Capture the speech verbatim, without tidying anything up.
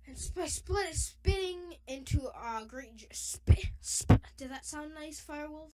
And sp- split it, spitting into a uh, great j- spit. Sp- Did that sound nice, Firewolf?